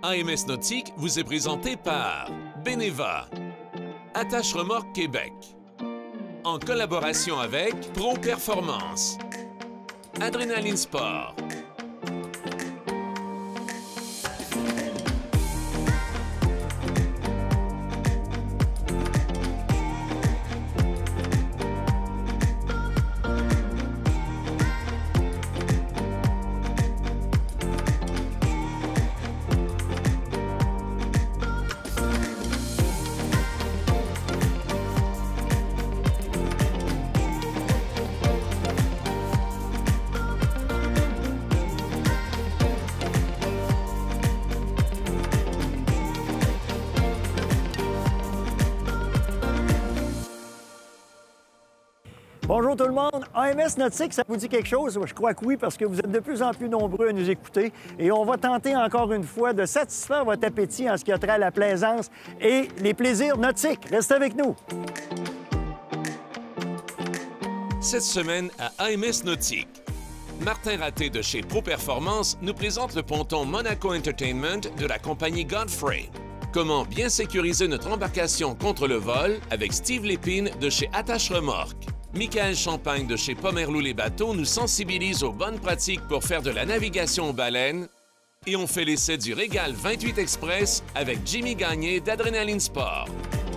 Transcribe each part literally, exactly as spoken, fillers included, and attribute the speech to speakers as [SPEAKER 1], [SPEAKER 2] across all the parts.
[SPEAKER 1] A M S Nautique vous est présenté par Beneva, Attache Remorque Québec, en collaboration avec Pro Performance, Adrénaline Sport.
[SPEAKER 2] Bonjour tout le monde. A M S Nautique, ça vous dit quelque chose? Je crois que oui, parce que vous êtes de plus en plus nombreux à nous écouter. Et on va tenter encore une fois de satisfaire votre appétit en ce qui a trait à la plaisance et les plaisirs nautiques. Restez avec nous.
[SPEAKER 1] Cette semaine à A M S Nautique, Martin Raté de chez Pro Performance nous présente le ponton Monaco Entertainment de la compagnie Godfrey. Comment bien sécuriser notre embarcation contre le vol avec Steve Lépine de chez Attache Remorque. Michael Champagne de chez Pomerleau les bateaux nous sensibilise aux bonnes pratiques pour faire de la navigation aux baleines. Et on fait l'essai du Régal vingt-huit Express avec Jimmy Gagné d'Adrénaline Sport.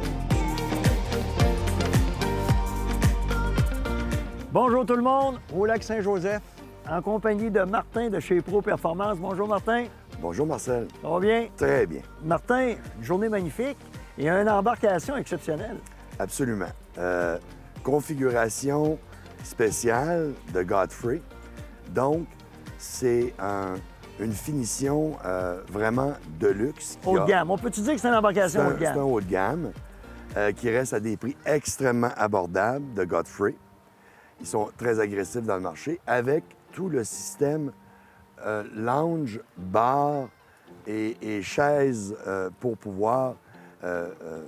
[SPEAKER 2] Bonjour tout le monde, au lac Saint-Joseph, en compagnie de Martin de chez Pro Performance. Bonjour Martin.
[SPEAKER 3] Bonjour Marcel.
[SPEAKER 2] Ça va bien?
[SPEAKER 3] Très bien.
[SPEAKER 2] Martin, une journée magnifique et une embarcation exceptionnelle.
[SPEAKER 3] Absolument. Euh, configuration spéciale de Godfrey. Donc, c'est un, une finition euh, vraiment de luxe.
[SPEAKER 2] Haut de gamme. On peut-tu dire que c'est une embarcation haut de gamme?
[SPEAKER 3] C'est un haut de gamme euh, qui reste à des prix extrêmement abordables de Godfrey. Ils sont très agressifs dans le marché avec tout le système euh, lounge, bar et, et chaises euh, pour pouvoir euh, euh,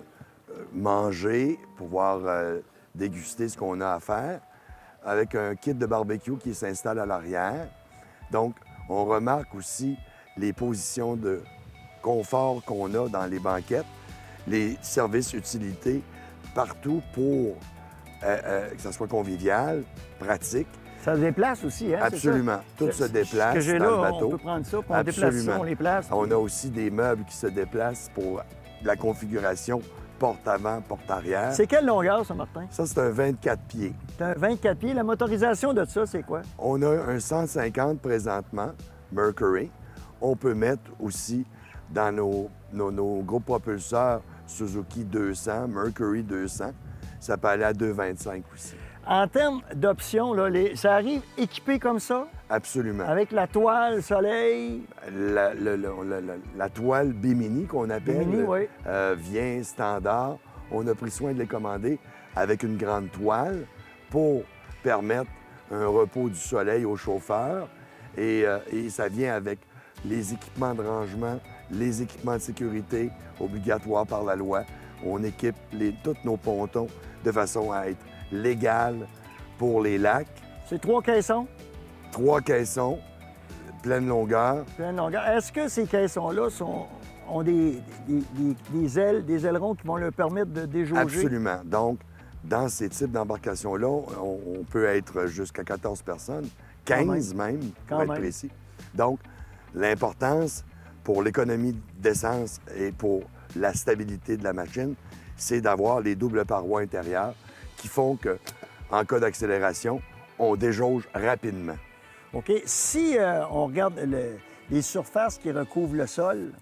[SPEAKER 3] manger, pouvoir euh, déguster ce qu'on a à faire, avec un kit de barbecue qui s'installe à l'arrière. Donc, on remarque aussi les positions de confort qu'on a dans les banquettes, les services utilités partout pour euh, euh, que ça soit convivial, pratique.
[SPEAKER 2] Ça se déplace aussi, hein?
[SPEAKER 3] Absolument. Tout se déplace
[SPEAKER 2] que j'ai
[SPEAKER 3] dans
[SPEAKER 2] là,
[SPEAKER 3] le bateau.
[SPEAKER 2] On peut prendre ça, puis on déplace ça, on les place.
[SPEAKER 3] On a aussi des meubles qui se déplacent pour la configuration porte-avant, porte-arrière.
[SPEAKER 2] C'est quelle longueur, ça, Martin?
[SPEAKER 3] Ça, c'est un vingt-quatre pieds.
[SPEAKER 2] C'est un vingt-quatre pieds. La motorisation de ça, c'est quoi?
[SPEAKER 3] On a un cent cinquante présentement, Mercury. On peut mettre aussi dans nos, nos, nos gros propulseurs Suzuki deux cents, Mercury deux cents. Ça peut aller à deux vingt-cinq aussi.
[SPEAKER 2] En termes d'options, là, les... ça arrive équipé comme ça?
[SPEAKER 3] Absolument.
[SPEAKER 2] Avec la toile, soleil?
[SPEAKER 3] La, le, le, la, la, la toile Bimini, qu'on appelle,
[SPEAKER 2] Bimini, oui.
[SPEAKER 3] euh, vient standard. On a pris soin de les commander avec une grande toile pour permettre un repos du soleil au chauffeur. Et, euh, et ça vient avec les équipements de rangement, les équipements de sécurité obligatoires par la loi. On équipe les, tous nos pontons de façon à être légal pour les lacs.
[SPEAKER 2] C'est trois caissons?
[SPEAKER 3] Trois caissons, pleine longueur.
[SPEAKER 2] Pleine longueur. Est-ce que ces caissons-là sont... ont des, des, des, des ailes, des ailerons qui vont leur permettre de déjauger?
[SPEAKER 3] Absolument. Donc, dans ces types d'embarcations-là, on, on peut être jusqu'à quatorze personnes, quinze même, même
[SPEAKER 2] Quand
[SPEAKER 3] pour être
[SPEAKER 2] même.
[SPEAKER 3] précis. Donc, l'importance pour l'économie d'essence et pour la stabilité de la machine, c'est d'avoir les doubles parois intérieures qui font que, en cas d'accélération, on déjauge rapidement.
[SPEAKER 2] OK. Si euh, on regarde le- les surfaces qui recouvrent le sol,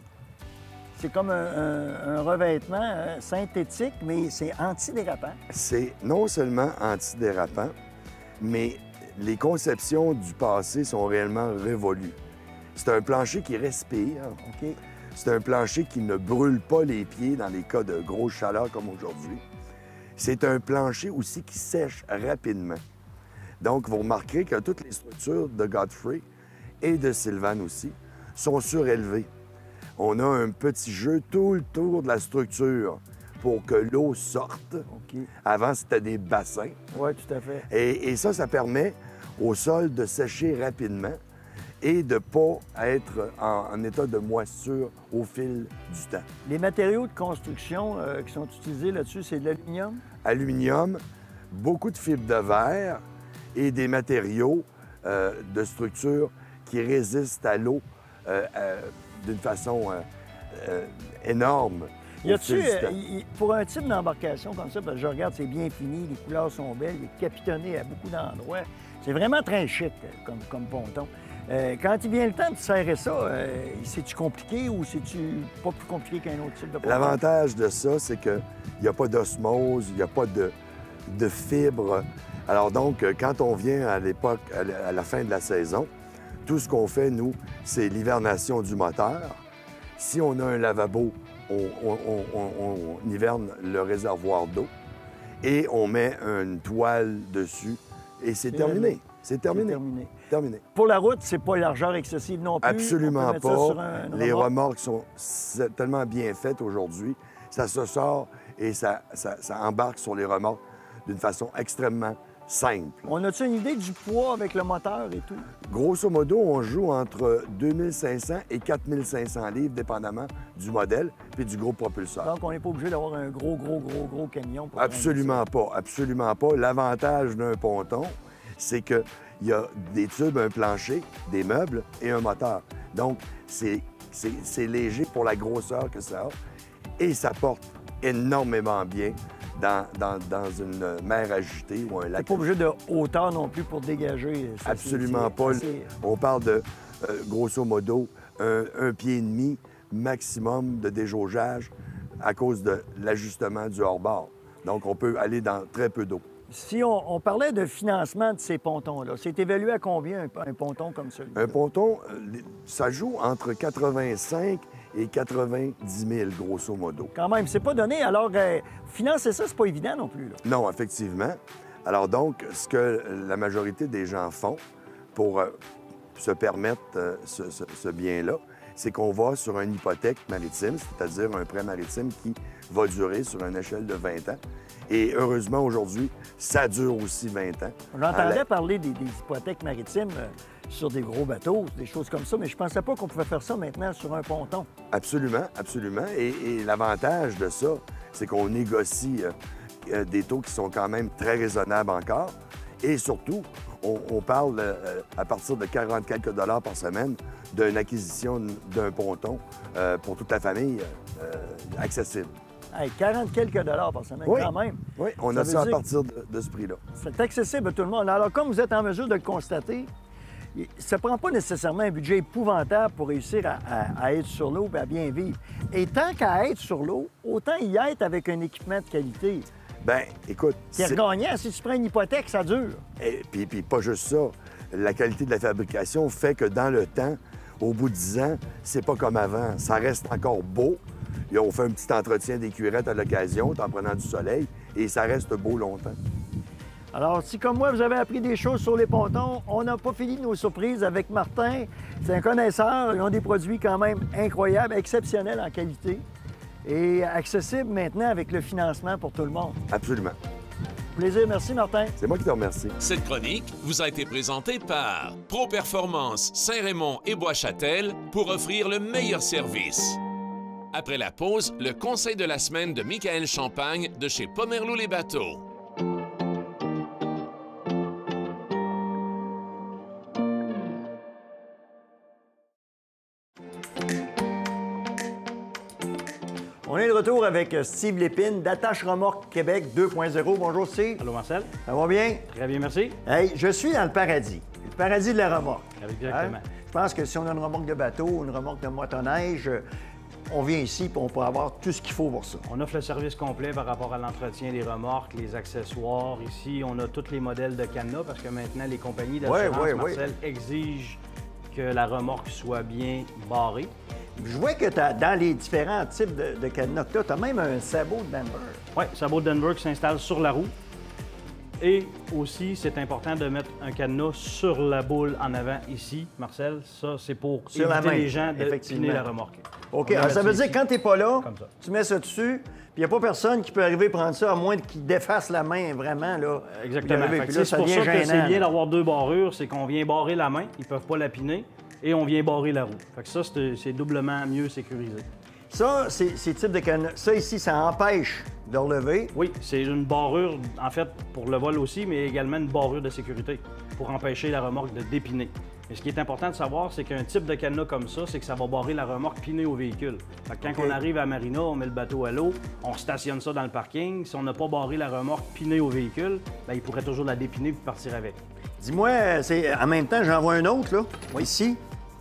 [SPEAKER 2] c'est comme un, un- un revêtement hein, synthétique, mais c'est antidérapant.
[SPEAKER 3] C'est non seulement antidérapant, mais les conceptions du passé sont réellement révolues. C'est un plancher qui respire.
[SPEAKER 2] OK.
[SPEAKER 3] C'est un plancher qui ne brûle pas les pieds dans les cas de grosse chaleur comme aujourd'hui. C'est un plancher aussi qui sèche rapidement. Donc, vous remarquerez que toutes les structures de Godfrey et de Sylvan aussi sont surélevées. On a un petit jeu tout le tour de la structure pour que l'eau sorte.
[SPEAKER 2] OK.
[SPEAKER 3] Avant, c'était des bassins.
[SPEAKER 2] Oui, tout à fait.
[SPEAKER 3] Et, et ça, ça permet au sol de sécher rapidement et de ne pas être en, en état de moisissure au fil du temps.
[SPEAKER 2] Les matériaux de construction euh, qui sont utilisés là-dessus, c'est de l'aluminium?
[SPEAKER 3] Aluminium, beaucoup de fibres de verre et des matériaux euh, de structure qui résistent à l'eau euh, euh, d'une façon euh, euh, énorme.
[SPEAKER 2] Y a-tu, euh, y, pour un type d'embarcation comme ça, parce que je regarde, c'est bien fini, les couleurs sont belles, il est capitonné à beaucoup d'endroits. C'est vraiment très chic comme, comme ponton. Euh, quand il vient le temps de serrer ça, euh, c'est-tu compliqué ou c'est-tu pas plus compliqué qu'un autre type de ponton?
[SPEAKER 3] L'avantage de ça, c'est qu'il n'y a pas d'osmose, il n'y a pas de, de fibres. Alors donc, quand on vient à l'époque, à la fin de la saison, tout ce qu'on fait, nous, c'est l'hivernation du moteur. Si on a un lavabo, on, on, on, on, on hiverne le réservoir d'eau et on met une toile dessus et c'est terminé. C'est terminé.
[SPEAKER 2] terminé.
[SPEAKER 3] terminé.
[SPEAKER 2] Pour la route, c'est pas largeur excessive non plus?
[SPEAKER 3] Absolument pas.
[SPEAKER 2] Un,
[SPEAKER 3] Les remorques sont tellement bien faites aujourd'hui. Ça se sort et ça, ça, ça embarque sur les remorques d'une façon extrêmement simple.
[SPEAKER 2] On a-tu une idée du poids avec le moteur et tout?
[SPEAKER 3] Grosso modo, on joue entre deux mille cinq cents et quatre mille cinq cents livres, dépendamment du modèle puis du gros propulseur.
[SPEAKER 2] Donc, on n'est pas obligé d'avoir un gros, gros, gros, gros camion pour...
[SPEAKER 3] Absolument pas, absolument pas. L'avantage d'un ponton, c'est qu'il y a des tubes, un plancher, des meubles et un moteur. Donc, c'est léger pour la grosseur que ça a et ça porte énormément bien dans, dans, dans une mer agitée ou un lac.
[SPEAKER 2] T'es pas obligé de hauteur non plus pour dégager. Ça,
[SPEAKER 3] absolument pas. Assez... On parle de, euh, grosso modo, un, un pied et demi maximum de déjaugeage à cause de l'ajustement du hors-bord. Donc, on peut aller dans très peu d'eau.
[SPEAKER 2] Si on, on parlait de financement de ces pontons-là, c'est évalué à combien un, un ponton comme celui-là?
[SPEAKER 3] Un ponton, ça joue entre quatre-vingt-cinq et quatre-vingt-dix mille, grosso modo.
[SPEAKER 2] Quand même, c'est pas donné. Alors, euh, financer ça, c'est pas évident non plus, là.
[SPEAKER 3] Non, effectivement. Alors donc, ce que la majorité des gens font pour euh, se permettre euh, ce, ce, ce bien-là, c'est qu'on va sur une hypothèque maritime, c'est-à-dire un prêt maritime qui va durer sur une échelle de vingt ans. Et heureusement, aujourd'hui, ça dure aussi vingt ans.
[SPEAKER 2] J'entendais la... parler des, des hypothèques maritimes euh, sur des gros bateaux, des choses comme ça, mais je pensais pas qu'on pouvait faire ça maintenant sur un ponton.
[SPEAKER 3] Absolument, absolument. Et, et l'avantage de ça, c'est qu'on négocie euh, des taux qui sont quand même très raisonnables encore. Et surtout, on, on parle euh, à partir de quarante quelques dollars par semaine d'une acquisition d'un ponton euh, pour toute la famille euh, accessible.
[SPEAKER 2] Hey, quarante quelques dollars par semaine,
[SPEAKER 3] oui.
[SPEAKER 2] quand même.
[SPEAKER 3] Oui, on
[SPEAKER 2] ça
[SPEAKER 3] a ça à partir de, de ce prix-là.
[SPEAKER 2] C'est accessible à tout le monde. Alors, comme vous êtes en mesure de le constater, ça ne prend pas nécessairement un budget épouvantable pour réussir à, à, à être sur l'eau et à bien vivre. Et tant qu'à être sur l'eau, autant y être avec un équipement de qualité.
[SPEAKER 3] Bien, écoute...
[SPEAKER 2] C'est gagnant. Si tu prends une hypothèque, ça dure.
[SPEAKER 3] Et puis, puis pas juste ça. La qualité de la fabrication fait que dans le temps, au bout de dix ans, c'est pas comme avant. Ça reste encore beau. Et on fait un petit entretien des curettes à l'occasion, en prenant du soleil, et ça reste beau longtemps.
[SPEAKER 2] Alors, si comme moi, vous avez appris des choses sur les pontons, on n'a pas fini nos surprises avec Martin. C'est un connaisseur. Ils ont des produits quand même incroyables, exceptionnels en qualité et accessibles maintenant avec le financement pour tout le monde.
[SPEAKER 3] Absolument.
[SPEAKER 2] Plaisir. Merci, Martin.
[SPEAKER 3] C'est moi qui te remercie.
[SPEAKER 1] Cette chronique vous a été présentée par Pro Performance Saint-Raymond et Bois-Châtel pour offrir le meilleur service. Après la pause, le conseil de la semaine de Michael Champagne de chez Pomerleau les Bateaux.
[SPEAKER 2] On est de retour avec Steve Lépine d'Attache Remorque Québec deux point zéro. Bonjour, Steve.
[SPEAKER 4] Allô, Marcel.
[SPEAKER 2] Ça va bien?
[SPEAKER 4] Très bien, merci.
[SPEAKER 2] Hey, je suis dans le paradis. Le paradis de la remorque.
[SPEAKER 4] Exactement.
[SPEAKER 2] Hein? Je pense que si on a une remorque de bateau, une remorque de motoneige, on vient ici et on peut avoir tout ce qu'il faut pour ça.
[SPEAKER 4] On offre le service complet par rapport à l'entretien des remorques, les accessoires. Ici, on a tous les modèles de cadenas parce que maintenant, les compagnies d'assurance,
[SPEAKER 2] ouais, ouais,
[SPEAKER 4] Marcel,
[SPEAKER 2] ouais.
[SPEAKER 4] exigent que la remorque soit bien barrée.
[SPEAKER 2] Je vois que as, dans les différents types de, de cadenas que tu as, même un sabot de Denver.
[SPEAKER 4] Oui, sabot de Denver qui s'installe sur la roue. Et aussi, c'est important de mettre un cadenas sur la boule en avant ici, Marcel. Ça, c'est pour
[SPEAKER 2] sur
[SPEAKER 4] éviter
[SPEAKER 2] la main,
[SPEAKER 4] les gens de piner la remorque.
[SPEAKER 2] OK. Alors, ça veut dire que quand tu n'es pas là,
[SPEAKER 4] ça.
[SPEAKER 2] tu mets ça dessus, puis il n'y a pas personne qui peut arriver prendre ça, à moins qu'il défasse la main vraiment. Là,
[SPEAKER 4] exactement.
[SPEAKER 2] Arriver,
[SPEAKER 4] c'est
[SPEAKER 2] ça
[SPEAKER 4] pour ça que
[SPEAKER 2] gênant,
[SPEAKER 4] c'est bien
[SPEAKER 2] là.
[SPEAKER 4] d'avoir deux barrures, c'est qu'on vient barrer la main. Ils ne peuvent pas la piner. et on vient barrer la roue. Fait que ça, c'est doublement mieux sécurisé.
[SPEAKER 2] Ça, c'est ces types de cadenas. Ça, ici, ça empêche de relever.
[SPEAKER 4] Oui, c'est une barrure, en fait, pour le vol aussi, mais également une barrure de sécurité pour empêcher la remorque de dépiner. Mais ce qui est important de savoir, c'est qu'un type de cadenas comme ça, c'est que ça va barrer la remorque pinée au véhicule. Fait que quand okay. on arrive à la marina, on met le bateau à l'eau, on stationne ça dans le parking. Si on n'a pas barré la remorque pinée au véhicule, bien, il pourrait toujours la dépiner et partir avec.
[SPEAKER 2] Dis-moi, en même temps, j'en vois un autre, là, oui. ici.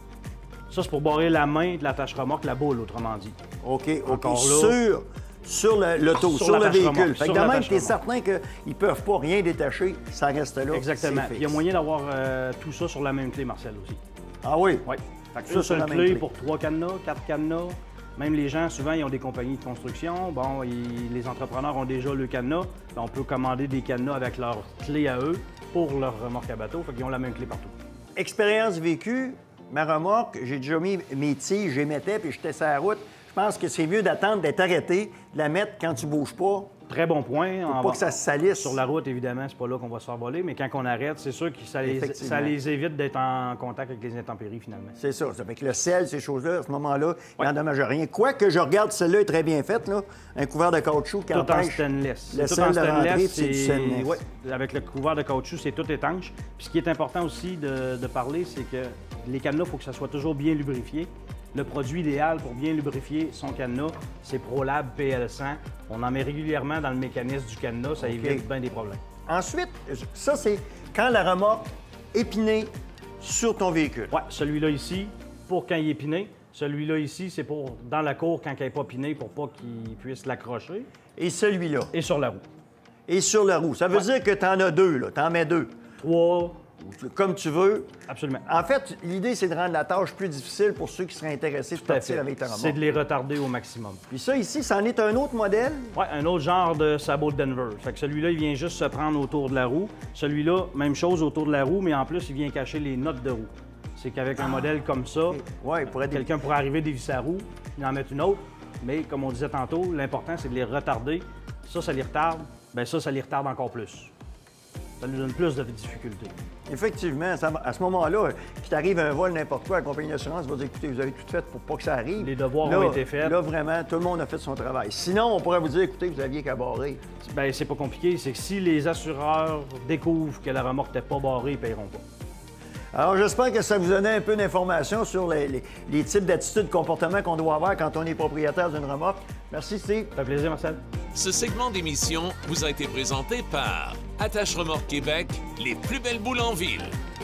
[SPEAKER 4] Ça, c'est pour barrer la main de l'attache-remorque, la boule, autrement dit.
[SPEAKER 2] OK, OK. Là, sur, sur l'auto, sur, sur le véhicule. Fait que de même, tu es certain qu'ils ne peuvent pas rien détacher, ça reste là.
[SPEAKER 4] Exactement. Il y a moyen d'avoir euh, tout ça sur la même clé, Marcel, aussi.
[SPEAKER 2] Ah oui?
[SPEAKER 4] Oui. Fait que ça, une clé, clé pour trois cadenas, quatre cadenas. Même les gens, souvent, ils ont des compagnies de construction. Bon, ils, les entrepreneurs ont déjà le cadenas. On peut commander des cadenas avec leur clé à eux pour leur remorque à bateau. Fait qu'ils ont la même clé partout.
[SPEAKER 2] Expérience vécue. Ma remorque, j'ai déjà mis mes tiges, je les mettais, puis j'étais sur la route. Je pense que c'est mieux d'attendre d'être arrêté, de la mettre quand tu bouges pas.
[SPEAKER 4] Très bon point.
[SPEAKER 2] Pour pas que ça se salisse.
[SPEAKER 4] Sur la route, évidemment, c'est pas là qu'on va se faire voler, mais quand on arrête, c'est sûr que ça les, ça les évite d'être en contact avec les intempéries, finalement.
[SPEAKER 2] C'est ça. Ça fait que le sel, ces choses-là, à ce moment-là, il n'endommage rien. Quoique je regarde, celle-là est très bien faite, là. Un couvert de caoutchouc qui
[SPEAKER 4] tout
[SPEAKER 2] empêche
[SPEAKER 4] en stainless.
[SPEAKER 2] le sel de rentrer, c'est du stainless.
[SPEAKER 4] Oui, avec le couvert de caoutchouc, c'est tout étanche. Puis ce qui est important aussi de, de parler, c'est que les cadenas, il faut que ça soit toujours bien lubrifié. Le produit idéal pour bien lubrifier son cadenas, c'est ProLab P L cent. On en met régulièrement dans le mécanisme du cadenas, ça okay. évite bien des problèmes.
[SPEAKER 2] Ensuite, ça, c'est quand la remorque est pinée sur ton véhicule.
[SPEAKER 4] Oui, celui-là ici, pour quand il est piné. Celui-là ici, c'est pour dans la cour quand il n'est pas piné, pour pas qu'il puisse l'accrocher.
[SPEAKER 2] Et celui-là?
[SPEAKER 4] Et sur la roue.
[SPEAKER 2] Et sur la roue. Ça veut ouais. dire que tu en as deux, là. Tu en mets deux.
[SPEAKER 4] Trois.
[SPEAKER 2] Comme tu veux.
[SPEAKER 4] Absolument.
[SPEAKER 2] En fait, l'idée, c'est de rendre la tâche plus difficile pour ceux qui seraient intéressés de partir avec ta remorque.
[SPEAKER 4] C'est de les retarder au maximum.
[SPEAKER 2] Puis ça, ici, c'en est un autre modèle?
[SPEAKER 4] Oui, un autre genre de sabot de Denver. Fait que celui-là, il vient juste se prendre autour de la roue. Celui-là, même chose autour de la roue, mais en plus, il vient cacher les notes de roue. C'est qu'avec ah, un modèle comme ça, okay. ouais, pourrait... quelqu'un pourrait arriver, dévisser la roue, il en mettre une autre. Mais comme on disait tantôt, l'important, c'est de les retarder. Ça, ça les retarde. Bien ça, ça les retarde encore plus. Ça nous donne plus de difficultés.
[SPEAKER 2] Effectivement, ça, à ce moment-là, qu'il t'arrive un vol n'importe quoi, la compagnie d'assurance va dire, écoutez, vous avez tout fait pour pas que ça arrive.
[SPEAKER 4] Les devoirs
[SPEAKER 2] là,
[SPEAKER 4] ont été faits.
[SPEAKER 2] Là, vraiment, tout le monde a fait son travail. Sinon, on pourrait vous dire, écoutez, vous aviez qu'à barrer.
[SPEAKER 4] Bien, c'est pas compliqué. C'est que si les assureurs découvrent que la remorque n'était pas barrée, ils ne paieront pas.
[SPEAKER 2] Alors, j'espère que ça vous donnait un peu d'informations sur les, les, les types d'attitudes, comportements qu'on doit avoir quand on est propriétaire d'une remorque. Merci, Steve.
[SPEAKER 4] Ça fait plaisir, Marcel.
[SPEAKER 1] Ce segment d'émission vous a été présenté par Attache Remorque Québec, les plus belles boules en ville.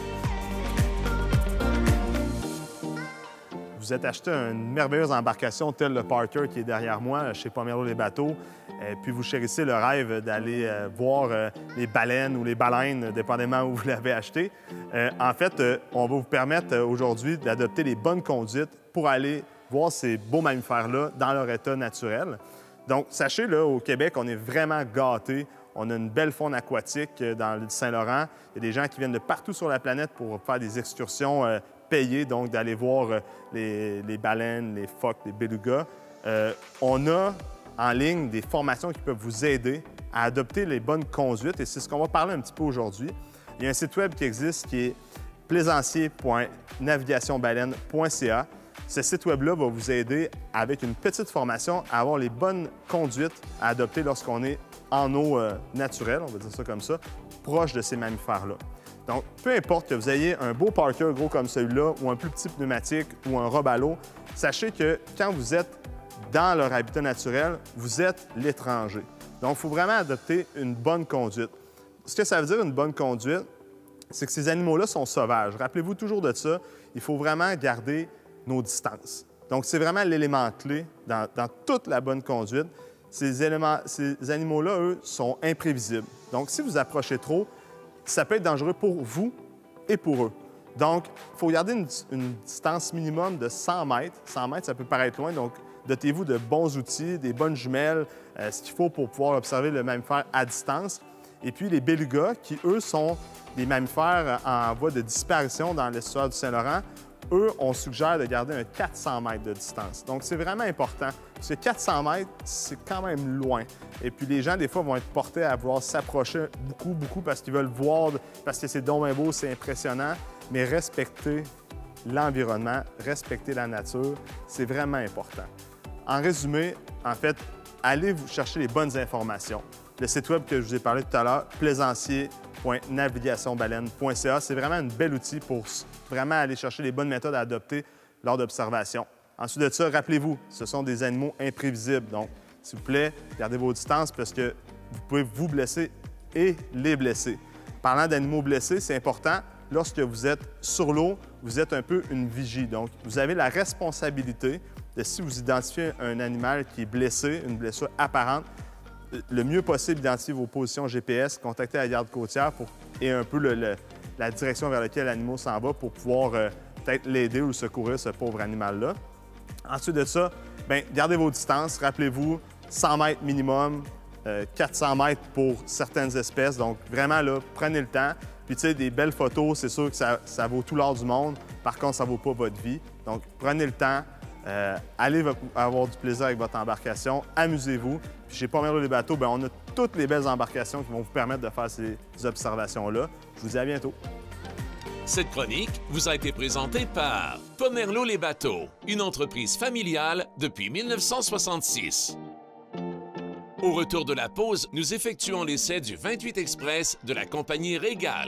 [SPEAKER 5] Vous êtes acheté une merveilleuse embarcation telle le Parker qui est derrière moi chez Pomero les bateaux. Et puis vous chérissez le rêve d'aller euh, voir euh, les baleines ou les baleines, dépendamment où vous l'avez acheté. Euh, en fait, euh, on va vous permettre euh, aujourd'hui d'adopter les bonnes conduites pour aller voir ces beaux mammifères-là dans leur état naturel. Donc, sachez, là, au Québec, on est vraiment gâtés. On a une belle faune aquatique dans le Saint-Laurent. Il y a des gens qui viennent de partout sur la planète pour faire des excursions euh, payées, donc d'aller voir euh, les, les baleines, les phoques, les belugas. Euh, on a en ligne des formations qui peuvent vous aider à adopter les bonnes conduites et c'est ce qu'on va parler un petit peu aujourd'hui. Il y a un site web qui existe qui est plaisancier point navigation baleine point c a. Ce site web-là va vous aider avec une petite formation à avoir les bonnes conduites à adopter lorsqu'on est en eau euh, naturelle, on va dire ça comme ça, proche de ces mammifères-là. Donc, peu importe que vous ayez un beau Parker gros comme celui-là ou un plus petit pneumatique ou un robe à l'eau, sachez que quand vous êtes dans leur habitat naturel, vous êtes l'étranger. Donc, il faut vraiment adopter une bonne conduite. Ce que ça veut dire, une bonne conduite, c'est que ces animaux-là sont sauvages. Rappelez-vous toujours de ça. Il faut vraiment garder nos distances. Donc, c'est vraiment l'élément clé dans, dans toute la bonne conduite. Ces, éléments, ces animaux-là, eux, sont imprévisibles. Donc, si vous approchez trop, ça peut être dangereux pour vous et pour eux. Donc, il faut garder une, une distance minimum de cent mètres. cent mètres, ça peut paraître loin, donc dotez-vous de bons outils, des bonnes jumelles, euh, ce qu'il faut pour pouvoir observer le mammifère à distance. Et puis les belugas, qui, eux, sont des mammifères en voie de disparition dans l'estuaire du Saint-Laurent, eux, on suggère de garder un quatre cents mètres de distance. Donc, c'est vraiment important. Parce que quatre cents mètres, c'est quand même loin. Et puis, les gens, des fois, vont être portés à vouloir s'approcher beaucoup, beaucoup parce qu'ils veulent voir, parce que c'est donc bien beau, c'est impressionnant. Mais respectez l'environnement, respecter la nature, c'est vraiment important. En résumé, en fait, allez vous chercher les bonnes informations. Le site web que je vous ai parlé tout à l'heure, plaisancier point navigation baleine point c a, c'est vraiment un bel outil pour vraiment aller chercher les bonnes méthodes à adopter lors d'observation. Ensuite de ça, rappelez-vous, ce sont des animaux imprévisibles. Donc, s'il vous plaît, gardez vos distances parce que vous pouvez vous blesser et les blesser. Parlant d'animaux blessés, c'est important, lorsque vous êtes sur l'eau, vous êtes un peu une vigie. Donc, vous avez la responsabilité de, si vous identifiez un animal qui est blessé, une blessure apparente, le mieux possible identifier vos positions G P S, contacter la garde côtière pour, et un peu le, le, la direction vers laquelle l'animal s'en va pour pouvoir euh, peut-être l'aider ou secourir ce pauvre animal-là. Ensuite de ça, bien, gardez vos distances. Rappelez-vous, cent mètres minimum, euh, quatre cents mètres pour certaines espèces. Donc, vraiment, là, prenez le temps. Puis, tu sais, des belles photos, c'est sûr que ça, ça vaut tout l'or du monde. Par contre, ça ne vaut pas votre vie. Donc, prenez le temps. Euh, allez avoir du plaisir avec votre embarcation. Amusez-vous. Puis, chez Pomerleau les bateaux, bien, on a toutes les belles embarcations qui vont vous permettre de faire ces observations-là. Je vous dis à bientôt.
[SPEAKER 1] Cette chronique vous a été présentée par Pomerleau les bateaux, une entreprise familiale depuis mille neuf cent soixante-six. Au retour de la pause, nous effectuons l'essai du vingt-huit Express de la compagnie Régale.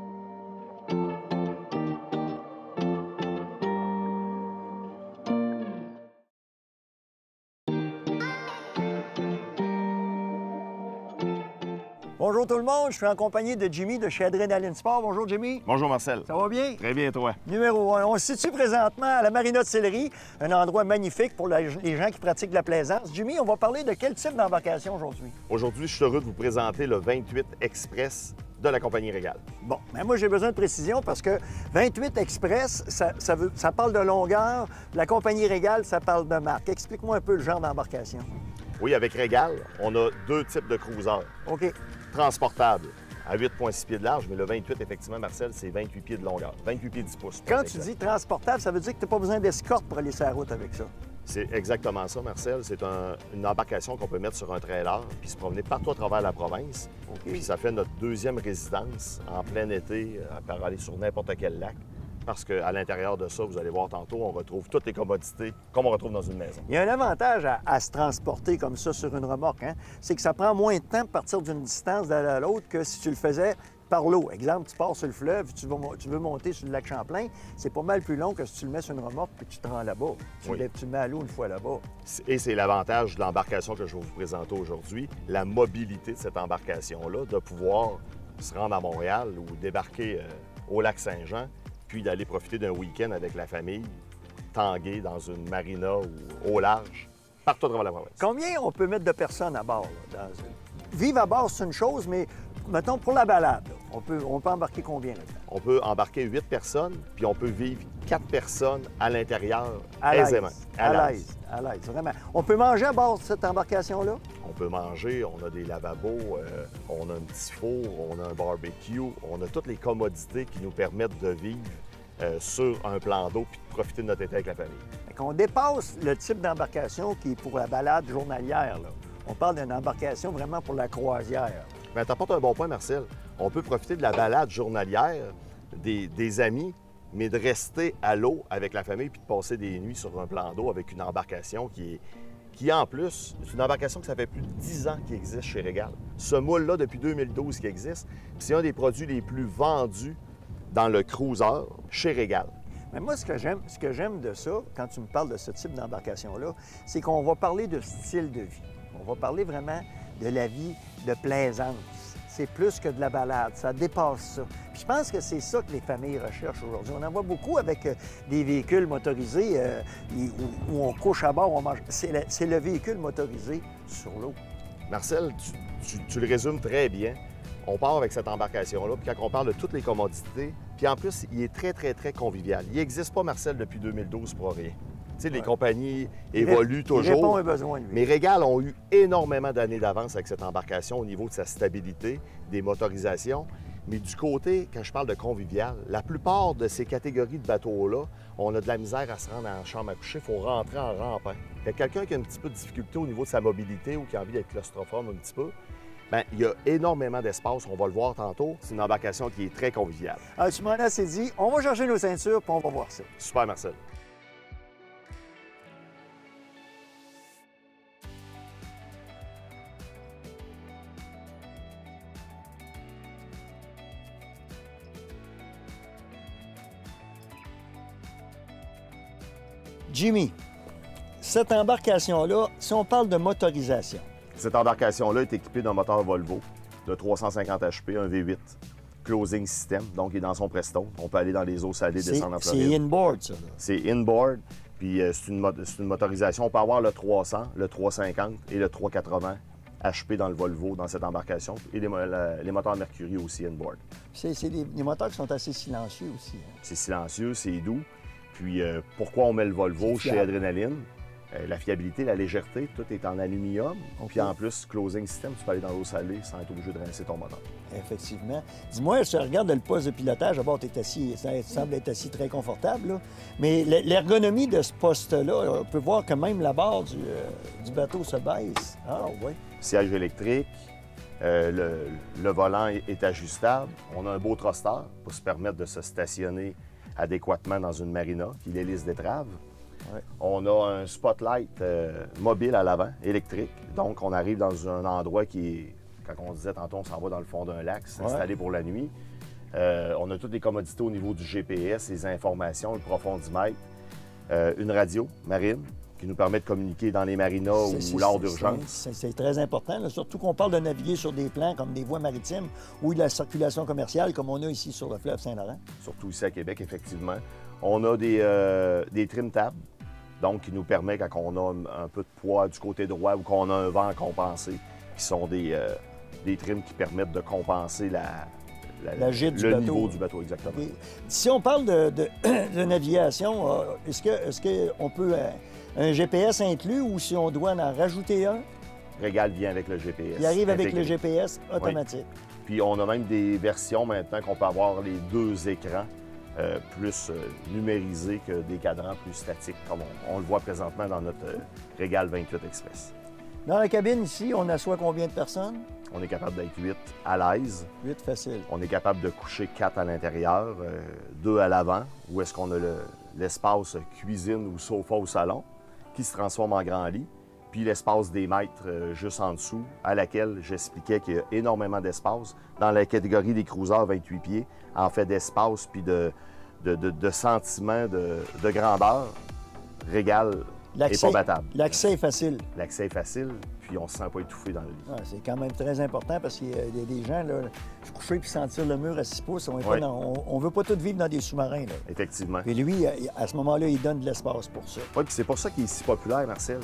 [SPEAKER 2] Bonjour tout le monde, je suis en compagnie de Jimmy de chez Adrénaline Sport. Bonjour Jimmy.
[SPEAKER 6] Bonjour Marcel.
[SPEAKER 2] Ça va bien?
[SPEAKER 6] Très bien, toi.
[SPEAKER 2] Numéro un. On se situe présentement à la Marina de Sillery, un endroit magnifique pour la- les gens qui pratiquent la plaisance. Jimmy, on va parler de quel type d'embarcation aujourd'hui?
[SPEAKER 6] Aujourd'hui, je suis heureux de vous présenter le vingt-huit Express de la compagnie Régale.
[SPEAKER 2] Bon, ben moi j'ai besoin de précision parce que vingt-huit Express, ça, ça, veut, ça parle de longueur. La compagnie Régale, ça parle de marque. Explique-moi un peu le genre d'embarcation.
[SPEAKER 6] Oui, avec Régale, on a deux types de cruisers.
[SPEAKER 2] OK.
[SPEAKER 6] Transportables à huit virgule six pieds de large, mais le vingt-huit, effectivement, Marcel, c'est vingt-huit pieds de longueur. vingt-huit pieds dix pouces.
[SPEAKER 2] Quand tu dis transportable, ça veut dire que tu n'as pas besoin d'escorte pour aller sur la route avec ça.
[SPEAKER 6] C'est exactement ça, Marcel. C'est un- une embarcation qu'on peut mettre sur un trailer puis se promener partout à travers la province.
[SPEAKER 2] OK.
[SPEAKER 6] Puis ça fait notre deuxième résidence en plein été euh, par aller sur n'importe quel lac. Parce qu'à l'intérieur de ça, vous allez voir tantôt, on retrouve toutes les commodités comme on retrouve dans une maison.
[SPEAKER 2] Il y a un avantage à, à se transporter comme ça sur une remorque, hein? C'est que ça prend moins de temps de partir d'une distance d'aller à l'autre que si tu le faisais par l'eau. Exemple, tu pars sur le fleuve, tu veux, tu veux monter sur le lac Champlain, c'est pas mal plus long que si tu le mets sur une remorque puis tu te rends là-bas. Tu,
[SPEAKER 6] Oui.
[SPEAKER 2] le, tu le mets à l'eau une fois là-bas.
[SPEAKER 6] Et c'est l'avantage de l'embarcation que je vais vous présenter aujourd'hui, la mobilité de cette embarcation-là, de pouvoir se rendre à Montréal ou débarquer euh, au lac Saint-Jean, puis d'aller profiter d'un week-end avec la famille, tanguer dans une marina ou au large, partout à travers la province.
[SPEAKER 2] Combien on peut mettre de personnes à bord? Là, dans une... Vivre à bord, c'est une chose, mais mettons pour la balade, là, on, peut, on peut embarquer combien là-dedans?
[SPEAKER 6] On peut embarquer huit personnes, puis on peut vivre quatre personnes à l'intérieur
[SPEAKER 2] À
[SPEAKER 6] aisément.
[SPEAKER 2] l'aise. À l'aise. À l'aise, vraiment. On peut manger à bord de cette embarcation-là?
[SPEAKER 6] On peut manger, on a des lavabos, euh, on a un petit four, on a un barbecue, on a toutes les commodités qui nous permettent de vivre euh, sur un plan d'eau puis de profiter de notre été avec la famille.
[SPEAKER 2] Fait qu'on dépasse le type d'embarcation qui est pour la balade journalière, là. On parle d'une embarcation vraiment pour la croisière.
[SPEAKER 6] Bien, t'apportes un bon point, Marcel. On peut profiter de la balade journalière des, des amis, mais de rester à l'eau avec la famille puis de passer des nuits sur un plan d'eau avec une embarcation qui est, qui en plus, c'est une embarcation que ça fait plus de dix ans qu'il existe chez Régale. Ce moule-là, depuis deux mille douze, qui existe, c'est un des produits les plus vendus dans le cruiser chez Régale.
[SPEAKER 2] Mais moi, ce que j'aime, ce que j'aime de ça, quand tu me parles de ce type d'embarcation-là, c'est qu'on va parler de style de vie. On va parler vraiment de la vie de plaisance. C'est plus que de la balade, ça dépasse ça. Puis je pense que c'est ça que les familles recherchent aujourd'hui. On en voit beaucoup avec euh, des véhicules motorisés euh, où, où on couche à bord, on mange. C'est le, c'est le véhicule motorisé sur l'eau.
[SPEAKER 6] Marcel, tu, tu- tu le résumes très bien. On part avec cette embarcation-là, puis quand on parle de toutes les commodités, puis en plus, il est très, très, très convivial. Il n'existe pas, Marcel, depuis deux mille douze pour rien. Tu sais, les compagnies
[SPEAKER 2] Il ré-
[SPEAKER 6] évoluent
[SPEAKER 2] Il répond
[SPEAKER 6] toujours.
[SPEAKER 2] à un besoin, lui.
[SPEAKER 6] Mais Régale ont eu énormément d'années d'avance avec cette embarcation au niveau de sa stabilité, des motorisations. Mais du côté, quand je parle de convivial, la plupart de ces catégories de bateaux-là, on a de la misère à se rendre en chambre à coucher, il faut rentrer en rampant. Fait que quelqu'un qui a un petit peu de difficulté au niveau de sa mobilité ou qui a envie d'être claustrophobe un petit peu, Bien, il y a énormément d'espace, on va le voir tantôt. C'est une embarcation qui est très conviviale.
[SPEAKER 2] Alors, tu m'en as assez dit, on va chercher nos ceintures, puis on va voir ça.
[SPEAKER 6] Super, Marcel.
[SPEAKER 2] Jimmy, cette embarcation-là, si on parle de motorisation.
[SPEAKER 6] Cette embarcation-là est équipée d'un moteur Volvo de trois cent cinquante H P, un V huit, closing system, donc il est dans son Prestone. On peut aller dans les eaux salées, descendre en Floride.
[SPEAKER 2] C'est inboard, ça.
[SPEAKER 6] C'est inboard, puis euh, c'est une, mo une motorisation. On peut avoir le trois cents, le trois cent cinquante et le trois cent quatre-vingts H P dans le Volvo, dans cette embarcation, et les, la, les moteurs Mercury aussi inboard.
[SPEAKER 2] C'est des, des moteurs qui sont assez silencieux aussi. Hein?
[SPEAKER 6] C'est silencieux, c'est doux. Puis euh, pourquoi on met le Volvo chez Adrénaline? Euh, la fiabilité, la légèreté, tout est en aluminium. Okay. Puis en plus, closing system, tu peux aller dans l'eau salée sans être obligé de rincer ton moteur.
[SPEAKER 2] Effectivement. Dis-moi, je regarde le poste de pilotage. D'abord, tu es assis, ça semble être assis très confortable. Là. Mais l'ergonomie de ce poste-là, on peut voir que même la barre du, euh, du bateau se baisse. Ah oui.
[SPEAKER 6] Siège électrique, euh, le, le volant est ajustable. On a un beau thruster pour se permettre de se stationner adéquatement dans une marina, puis l'hélice d'étrave. Ouais. On a un spotlight euh, mobile à l'avant, électrique. Donc, on arrive dans un endroit qui est, quand on disait tantôt, on s'en va dans le fond d'un lac, s'installer ouais. pour la nuit. Euh, on a toutes les commodités au niveau du G P S, les informations, le profondimètre, euh, une radio marine qui nous permet de communiquer dans les marinas ou lors d'urgence.
[SPEAKER 2] C'est très important, là, surtout qu'on parle de naviguer sur des plans comme des voies maritimes ou de la circulation commerciale comme on a ici sur le fleuve Saint-Laurent.
[SPEAKER 6] Surtout ici à Québec, effectivement. On a des, euh, des trim tables, donc qui nous permet, quand on a un, un peu de poids du côté droit ou qu'on a un vent compensé, qui sont des, euh, des trims qui permettent de compenser la, la,
[SPEAKER 2] la gîte
[SPEAKER 6] le
[SPEAKER 2] du
[SPEAKER 6] niveau
[SPEAKER 2] bateau.
[SPEAKER 6] du bateau, exactement.
[SPEAKER 2] Et si on parle de, de, de navigation, est-ce que, est-ce qu'on peut... Euh, un G P S inclus ou si on doit en rajouter un?
[SPEAKER 6] Régal vient avec le G P S.
[SPEAKER 2] Il arrive avec intégré. Le G P S automatique.
[SPEAKER 6] Oui. Puis on a même des versions maintenant qu'on peut avoir les deux écrans euh, plus euh, numérisés que des cadrans plus statiques, comme on, on le voit présentement dans notre euh, Régal vingt-huit Express.
[SPEAKER 2] Dans la cabine ici, on assoit combien de personnes?
[SPEAKER 6] On est capable d'être huit à l'aise.
[SPEAKER 2] huit facile.
[SPEAKER 6] On est capable de coucher quatre à l'intérieur, euh, deux à l'avant, où est-ce qu'on a l'espace le, cuisine ou sofa au salon, qui se transforme en grand lit, puis l'espace des maîtres euh, juste en dessous, à laquelle j'expliquais qu'il y a énormément d'espace. Dans la catégorie des cruisers vingt-huit pieds, en fait d'espace puis de, de, de, de sentiment de, de grandeur, Régal est pas battable.
[SPEAKER 2] L'accès est facile.
[SPEAKER 6] L'accès est facile, puis on ne se sent pas étouffé dans le lit.
[SPEAKER 2] Ouais, c'est quand même très important parce qu'il y a des gens, là, se coucher puis sentir le mur à six pouces, on ne veut pas tout vivre dans des sous-marins. Là.
[SPEAKER 6] Effectivement.
[SPEAKER 2] Et lui, à ce moment-là, il donne de l'espace pour ça.
[SPEAKER 6] Oui, puis c'est pour ça qu'il est si populaire, Marcel.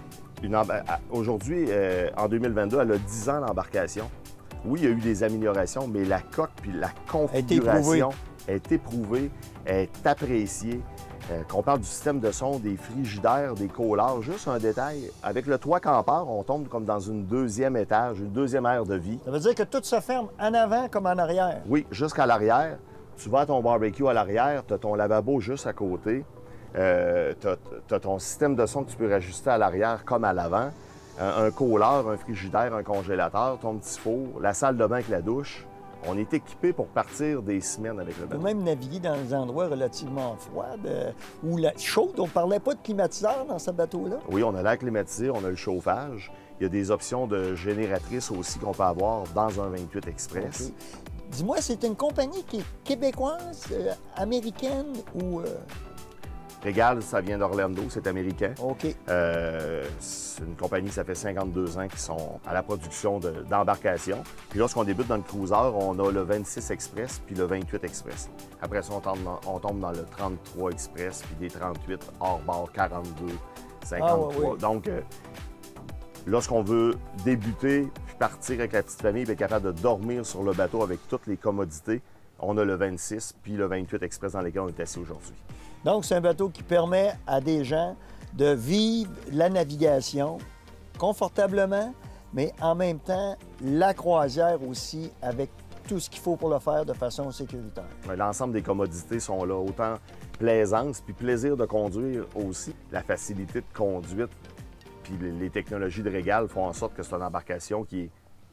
[SPEAKER 6] Aujourd'hui, euh, en deux mille vingt-deux, elle a dix ans l'embarcation. Oui, il y a eu des améliorations, mais la coque puis la configuration est éprouvée, est appréciée. Euh, qu'on parle du système de son, des frigidaires, des collars, juste un détail. Avec le toit campeur, on tombe comme dans une deuxième étage, une deuxième aire de vie.
[SPEAKER 2] Ça veut dire que tout se ferme en avant comme en arrière?
[SPEAKER 6] Oui, jusqu'à l'arrière. Tu vas à ton barbecue à l'arrière, tu as ton lavabo juste à côté. Euh, tu as ton système de son que tu peux rajuster à l'arrière comme à l'avant. Un, un collard, un frigidaire, un congélateur, ton petit four, la salle de bain avec la douche. On est équipé pour partir des semaines avec le bateau.
[SPEAKER 2] On peut même naviguer dans des endroits relativement froids euh, ou la... chauds. On ne parlait pas de climatiseur dans ce bateau-là?
[SPEAKER 6] Oui, on a l'air climatisé, on a le chauffage. Il y a des options de génératrices aussi qu'on peut avoir dans un vingt-huit Express.
[SPEAKER 2] Okay. Dis-moi, c'est une compagnie qui est québécoise, euh, américaine ou... Euh...
[SPEAKER 6] Régal, ça vient d'Orlando, c'est américain.
[SPEAKER 2] OK.
[SPEAKER 6] Euh, c'est une compagnie, ça fait cinquante-deux ans, qui sont à la production d'embarcations. De, puis lorsqu'on débute dans le cruiser, on a le vingt-six Express puis le vingt-huit Express. Après ça, on tombe dans, on tombe dans le trente-trois Express puis des trente-huit hors bord, quarante-deux, cinquante-trois. Ah, ouais, ouais. Donc, euh, lorsqu'on veut débuter puis partir avec la petite famille et être capable de dormir sur le bateau avec toutes les commodités, on a le vingt-six puis le vingt-huit Express dans lesquels on est assis aujourd'hui.
[SPEAKER 2] Donc, c'est un bateau qui permet à des gens de vivre la navigation confortablement, mais en même temps, la croisière aussi, avec tout ce qu'il faut pour le faire de façon sécuritaire.
[SPEAKER 6] L'ensemble des commodités sont là, autant plaisance, puis plaisir de conduire aussi. La facilité de conduite, puis les technologies de Régal font en sorte que c'est une embarcation qui est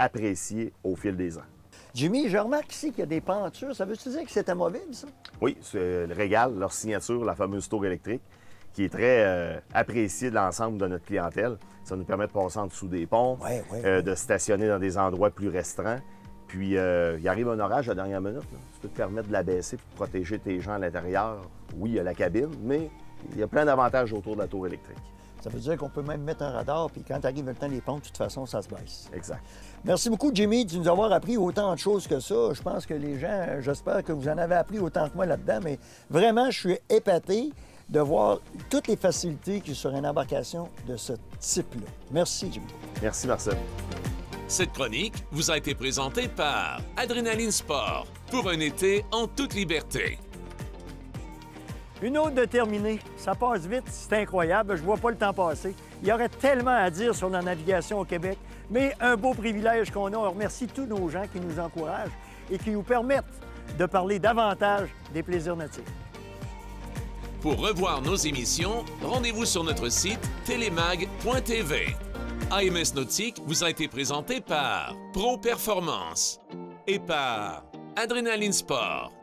[SPEAKER 6] apprécié au fil des ans.
[SPEAKER 2] Jimmy, je remarque ici qu'il y a des pentures. Ça veut-tu dire que c'est amovible, ça?
[SPEAKER 6] Oui, c'est le Régal, leur signature, la fameuse tour électrique, qui est très euh, appréciée de l'ensemble de notre clientèle. Ça nous permet de passer en dessous des ponts,
[SPEAKER 2] ouais, ouais,
[SPEAKER 6] euh,
[SPEAKER 2] ouais.
[SPEAKER 6] de stationner dans des endroits plus restreints. Puis, euh, il arrive un orage à la dernière minute. Là. Tu peux te permettre de la baisser pour protéger tes gens à l'intérieur. Oui, il y a la cabine, mais il y a plein d'avantages autour de la tour électrique.
[SPEAKER 2] Ça veut dire qu'on peut même mettre un radar, puis quand arrive le temps des ponts, de toute façon, ça se baisse.
[SPEAKER 6] Exact.
[SPEAKER 2] Merci beaucoup, Jimmy, de nous avoir appris autant de choses que ça. Je pense que les gens, j'espère que vous en avez appris autant que moi là-dedans, mais vraiment, je suis épaté de voir toutes les facilités qu'il y a sur une embarcation de ce type-là. Merci, Jimmy.
[SPEAKER 6] Merci, Marcel.
[SPEAKER 1] Cette chronique vous a été présentée par Adrénaline Sport, pour un été en toute liberté.
[SPEAKER 2] Une autre de terminée. Ça passe vite, c'est incroyable. Je vois pas le temps passer. Il y aurait tellement à dire sur la navigation au Québec, mais un beau privilège qu'on a. On remercie tous nos gens qui nous encouragent et qui nous permettent de parler davantage des plaisirs nautiques.
[SPEAKER 1] Pour revoir nos émissions, rendez-vous sur notre site télémag point t v. A M S Nautique vous a été présenté par Pro Performance et par Adrénaline Sport.